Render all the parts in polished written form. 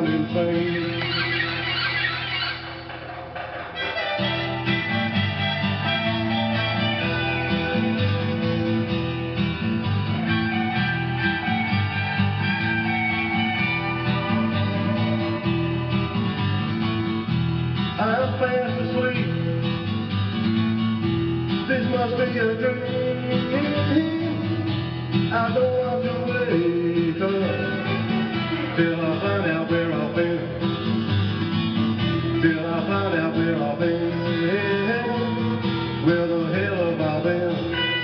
down in fame. I'm fast asleep. This must be a dream. I don't want to wake up till I find out where I've been. Till I find out where I've been. Where the hell have I been?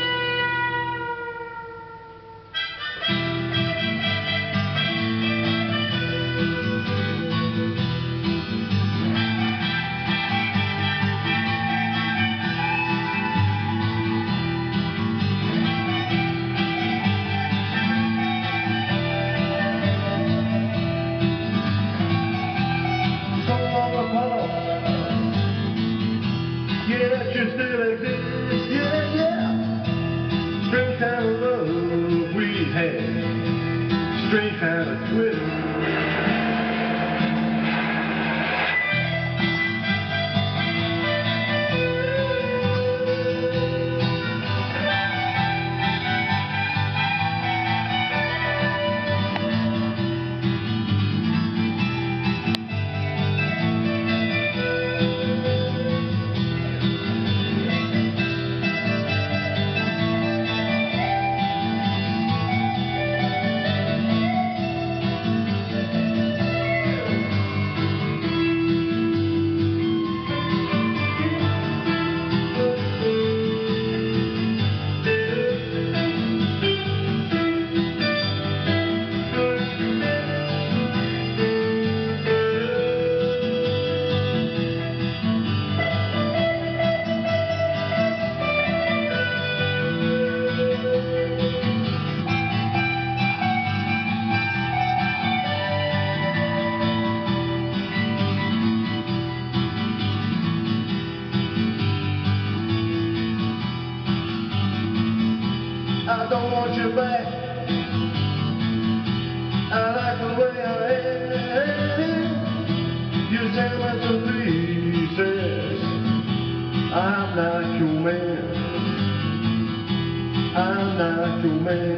Yes, you still exist, yeah, yeah. Strange kind of love we had, strange kind of twist. I don't want you back. I like the way I am. You tear me to pieces. I'm not your man. I'm not your man.